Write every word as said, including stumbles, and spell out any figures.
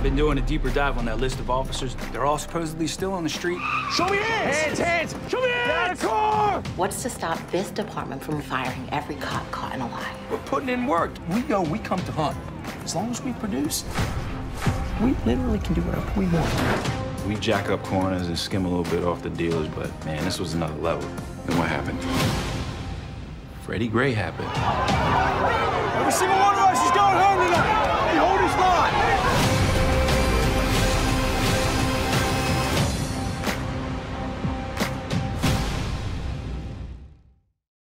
Been doing a deeper dive on that list of officers. They're all supposedly still on the street. Show me hands! Hands, hands! Show me hands! Down a car! What's to stop this department from firing every cop caught in a lie? We're putting in work. We know we come to hunt. As long as we produce, we literally can do whatever we want. We jack up corners and skim a little bit off the dealers, but man, this was another level. And what happened? Freddie Gray happened. Every single one of us